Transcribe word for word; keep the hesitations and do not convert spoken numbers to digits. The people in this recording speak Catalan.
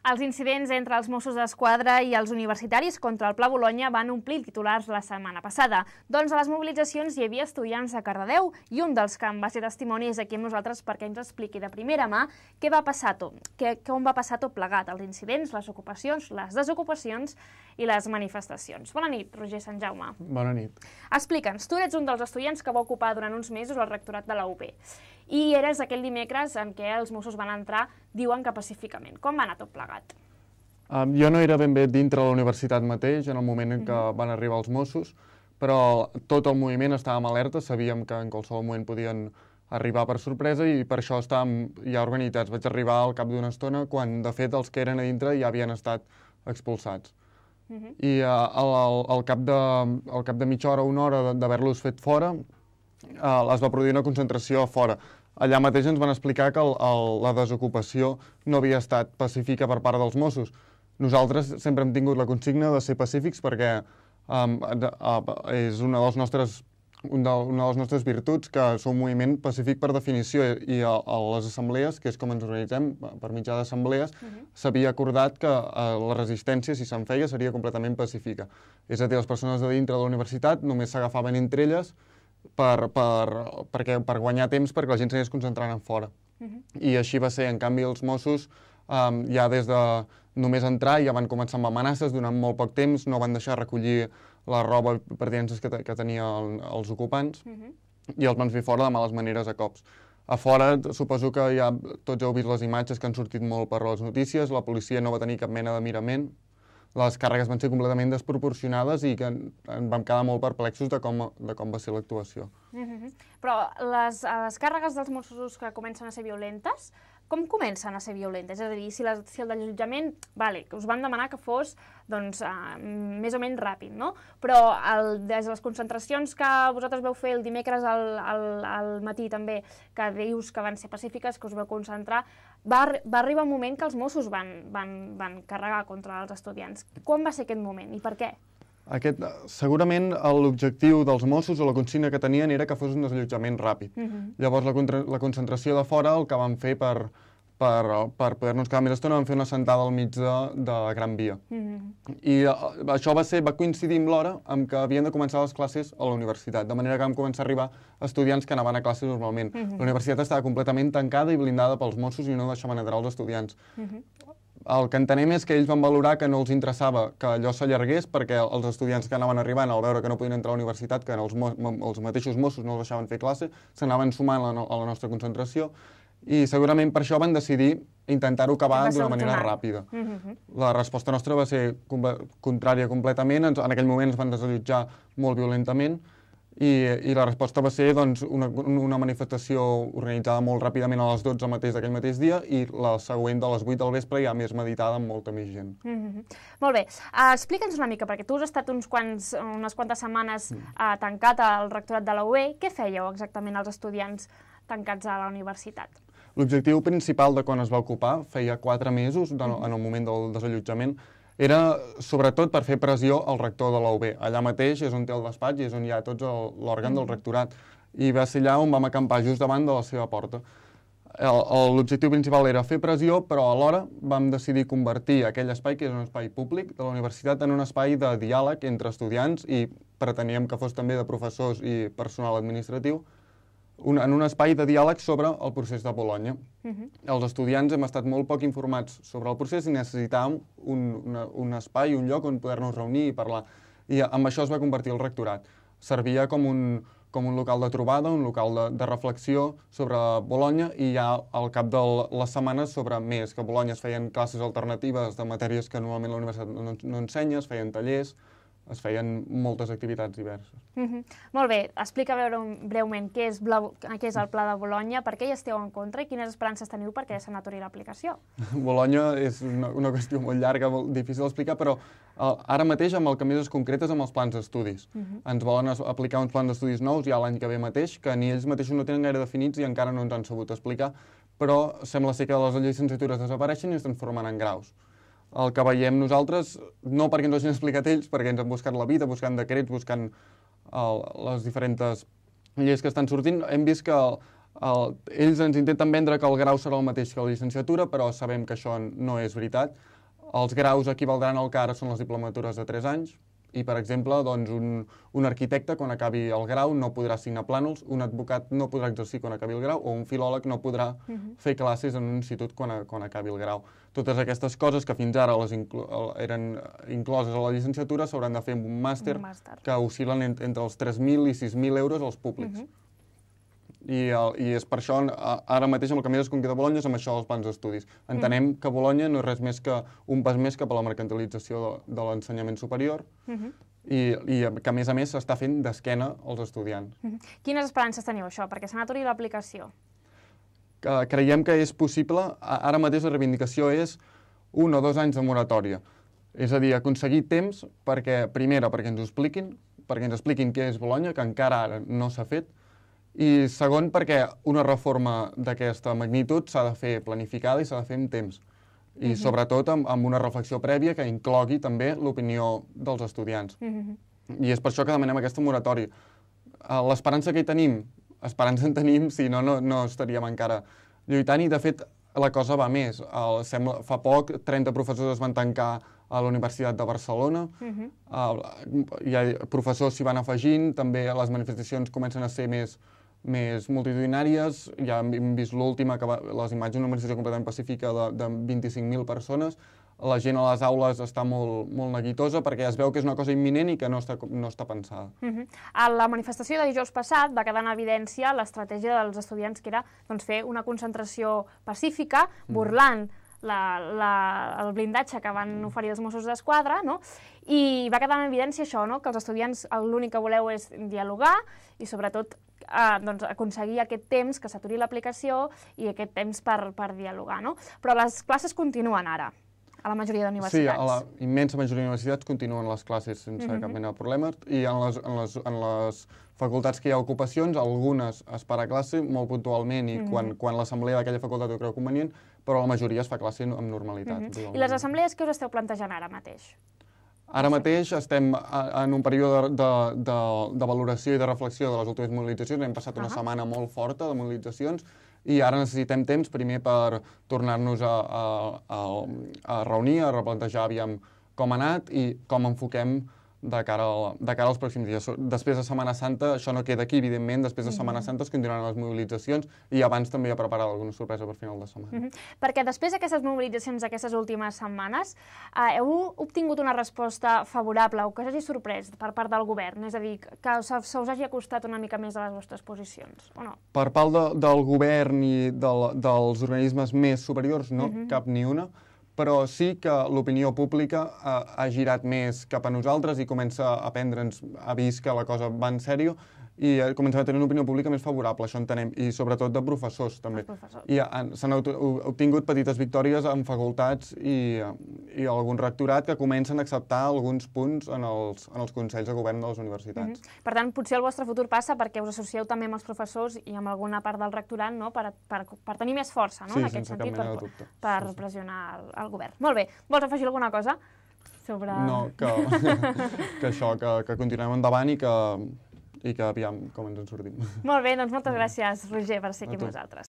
Els incidents entre els Mossos d'Esquadra i els universitaris contra el Pla Bolonya van omplir titulars la setmana passada. Doncs a les mobilitzacions hi havia estudiants de Cardedeu i un dels que en va ser testimoni és aquí amb nosaltres perquè ens expliqui de primera mà què va passar tot, què, com va passar tot plegat, els incidents, les ocupacions, les desocupacions i les manifestacions. Bona nit, Roger Sant Jaume. Bona nit. Explica'ns, tu ets un dels estudiants que va ocupar durant uns mesos el rectorat de la U B i eres aquell dimecres en què els Mossos van entrar, diuen que pacíficament. Com va anar tot plegat? Um, jo no era ben bé dintre de la universitat mateix, en el moment en què uh-huh. van arribar els Mossos, però tot el moviment estàvem alerta, sabíem que en qualsevol moment podien arribar per sorpresa i per això estàvem ja organitzats. Vaig arribar al cap d'una estona quan, de fet, els que eren a dintre ja havien estat expulsats. Uh-huh. I uh, al, al, al, cap de, al cap de mitja hora o una hora d'haver-los fet fora, uh, es va produir una concentració a fora. Allà mateix ens van explicar que el, el, la desocupació no havia estat pacífica per part dels Mossos. Nosaltres sempre hem tingut la consigna de ser pacífics perquè um, de, uh, és una de les nostres, un de, una de les nostres virtuts, que som un moviment pacífic per definició, i a, a les assemblees, que és com ens organitzem per mitjà d'assemblees, uh-huh. s'havia acordat que uh, la resistència, si se'n feia, seria completament pacífica. És a dir, les persones de dintre de la universitat només s'agafaven entre elles Per, per, perquè, per guanyar temps perquè la gent s'anés concentrant en fora. Uh-huh. I així va ser. En canvi, els Mossos um, ja des de només entrar ja van començar amb amenaces durant molt poc temps, no van deixar recollir la roba pertinences que, te, que tenien els ocupants uh-huh. i els van fer fora de males maneres a cops. A fora, suposo que ja tots heu vist les imatges que han sortit molt per les notícies, la policia no va tenir cap mena de mirament, les càrregues van ser completament desproporcionades i que en vam quedar molt perplexos de com, de com va ser l'actuació. Mm-hmm. Però les, les càrregues dels Mossos que comencen a ser violentes, com comencen a ser violentes? És a dir, si, la, si el desallotjament, vale, us van demanar que fos doncs, uh, més o menys ràpid, no? Però el, des de les concentracions que vosaltres veu fer el dimecres al, al, al matí també, que dius que van ser pacífiques, que us veu concentrar, va, va arribar un moment que els Mossos van, van, van carregar contra els estudiants. Quan va ser aquest moment i per què? Aquest, segurament l'objectiu dels Mossos o la consigna que tenien era que fos un desallotjament ràpid. Uh-huh. Llavors la, contra, la concentració de fora el que van fer per, per, per poder-nos quedar més estona van fer una sentada al mig de, de Gran Via. Uh-huh. I uh, això va, ser, va coincidir amb l'hora amb què havien de començar les classes a la universitat, de manera que vam començar a arribar estudiants que anaven a classes normalment. Uh-huh. La universitat estava completament tancada i blindada pels Mossos i no deixaven entrar els estudiants. Uh-huh. El que entenem és que ells van valorar que no els interessava que allò s'allargués perquè els estudiants que anaven arribant, al veure que no podien entrar a la universitat, que els, els mateixos Mossos no els deixaven fer classe, s'anaven sumant a la, a la nostra concentració i segurament per això van decidir intentar-ho acabar d'una manera ràpida. Uh-huh. La resposta nostra va ser contrària completament, en aquell moment ens van desallotjar molt violentament i, i la resposta va ser doncs, una, una manifestació organitzada molt ràpidament a les dotze mateix d'aquell mateix dia i la següent de les vuit del vespre ja més meditada amb molta més gent. Mm-hmm. Molt bé. Uh, explica'ns una mica, perquè tu has estat uns quants, unes quantes setmanes uh, tancat al rectorat de la U B. Què fèieu exactament els estudiants tancats a la universitat? L'objectiu principal de quan es va ocupar, feia quatre mesos, de, mm-hmm. en el moment del desallotjament, era sobretot per fer pressió al rector de la U B. Allà mateix és on té el despatx i és on hi ha tots l'òrgan del rectorat. I va ser allà on vam acampar just davant de la seva porta. L'objectiu principal era fer pressió, però alhora vam decidir convertir aquell espai, que és un espai públic de la universitat, en un espai de diàleg entre estudiants i preteníem que fos també de professors i personal administratiu, Un, en un espai de diàleg sobre el procés de Bolonya. Uh-huh. Els estudiants hem estat molt poc informats sobre el procés i necessitàvem un, una, un espai, un lloc on poder-nos reunir i parlar. I amb això es va convertir el rectorat. Servia com un, com un local de trobada, un local de, de reflexió sobre Bolonya i ja al cap de les setmanes sobre més, que a Bolonya es feien classes alternatives de matèries que normalment la universitat no, no ensenya, es feien tallers, es feien moltes activitats diverses. Mm-hmm. Molt bé, explica breument què és, Blau, què és el Pla de Bolonya, per què hi esteu en contra i quines esperances teniu perquè se n'aturi l'aplicació. Bolonya és una, una qüestió molt llarga, molt difícil d'explicar, però uh, ara mateix amb el que més es concreta és amb els plans d'estudis. Mm-hmm. Ens volen aplicar uns plans d'estudis nous ja l'any que ve mateix, que ni ells mateixos no tenen gaire definits i encara no ens han sabut explicar, però sembla ser que les llicenciatures desapareixen i es transformen en graus. El que veiem nosaltres, no perquè ens ho hagin explicat ells, perquè ens han buscat la vida, buscant decrets, buscant el, les diferents lleis que estan sortint, hem vist que El, ells ens intenten vendre que el grau serà el mateix que la llicenciatura, però sabem que això no és veritat. Els graus equivaldran al que ara són les diplomatures de tres anys, i, per exemple, doncs, un, un arquitecte, quan acabi el grau, no podrà signar plànols, un advocat no podrà exercir quan acabi el grau, o un filòleg no podrà uh-huh. fer classes en un institut quan, a, quan acabi el grau. Totes aquestes coses que fins ara les inclo eren incloses a la llicenciatura s'hauran de fer amb un màster, un màster. que oscil·len en, entre els tres mil i sis mil euros als públics. Uh-huh. I, el, I és per això, ara mateix, amb el camí d'esconquí de Bolonya, és amb això els plans d'estudis. Entenem mm. que Bolonya no és res més que un pas més cap a la mercantilització de, de l'ensenyament superior mm-hmm. i, i que, a més a més, s'està fent d'esquena als estudiants. Mm-hmm. Quines esperances teniu, això, perquè se n'aturi l'aplicació? Que creiem que és possible. Ara mateix la reivindicació és un o dos anys de moratòria. És a dir, aconseguir temps perquè, primera, perquè ens ho expliquin, perquè ens expliquin què és Bolonya, que encara ara no s'ha fet, i segon, perquè una reforma d'aquesta magnitud s'ha de fer planificada i s'ha de fer en temps. I uh-huh. sobretot amb, amb una reflexió prèvia que inclogui també l'opinió dels estudiants. Uh-huh. I és per això que demanem aquesta moratòria. L'esperança que hi tenim, esperança en tenim, si no, no, no estaríem encara lluitant, i de fet la cosa va més. El, sembla, fa poc, trenta professors es van tancar a la Universitat de Barcelona, uh-huh. uh, hi ha professors s'hi van afegint, també les manifestacions comencen a ser més més multitudinàries, ja hem vist l'última, les imatges d'una manifestació completament pacífica de, de vint-i-cinc mil persones. La gent a les aules està molt, molt neguitosa perquè es veu que és una cosa imminent i que no està, no està pensada. Uh-huh. A la manifestació de dijous passat va quedar en evidència l'estratègia dels estudiants, que era doncs, fer una concentració pacífica, burlant uh-huh. La, la, el blindatge que van oferir els Mossos d'Esquadra, no? I va quedar en evidència això, no? Que els estudiants l'únic que voleu és dialogar i sobretot eh, doncs, aconseguir aquest temps, que s'aturi l'aplicació i aquest temps per, per dialogar, no? Però les classes continuen ara, a la majoria d'universitats. Sí, a la immensa majoria d'universitats continuen les classes sense uh-huh. cap mena de problema, i en les, en, les, en les facultats que hi ha ocupacions, algunes es para classe molt puntualment i uh-huh. quan, quan l'assemblea d'aquella facultat ho creu convenient, però la majoria es fa classe amb normalitat. Uh-huh. I les assemblees què us esteu plantejant ara mateix? Ara mateix estem en un període de, de, de, de valoració i de reflexió de les últimes mobilitzacions. Hem passat una uh-huh. setmana molt forta de mobilitzacions i ara necessitem temps primer per tornar-nos a, a, a, a reunir, a replantejar aviam com ha anat i com enfoquem de cara, a, de cara als pròxims dies. Després de Setmana Santa, això no queda aquí, evidentment, després de Setmana Santa es continuaran les mobilitzacions i abans també hi ha preparat alguna sorpresa per final de setmana. Uh-huh. Perquè després d'aquestes mobilitzacions d'aquestes últimes setmanes, eh, heu obtingut una resposta favorable o que us hagi sorprès per part del govern? És a dir, que se us hagi acostat una mica més a les vostres posicions, o no? Per part de, del govern i del, dels organismes més superiors, no, uh-huh. cap ni una. Però sí que l'opinió pública ha, ha girat més cap a nosaltres i comença a prendre'ns, ha vist que la cosa va en sèrio i comencem a tenir una opinió pública més favorable, això entenem, i sobretot de professors també. Professors. I s'han obtingut petites victòries en facultats i, i algun rectorat que comencen a acceptar alguns punts en els, en els consells de govern de les universitats. Uh-huh. Per tant, potser el vostre futur passa perquè us associeu també amb els professors i amb alguna part del rectorat, no? per, per, per tenir més força, no? Sí, en aquest sentit, per, dubte. per sí, sí. pressionar el, el govern. Molt bé, vols afegir alguna cosa? Sobre... No, que, que això, que, que continuem endavant i que, i que aviam com ens en sortim. Molt bé, doncs moltes gràcies, Roger, per ser aquí amb nosaltres.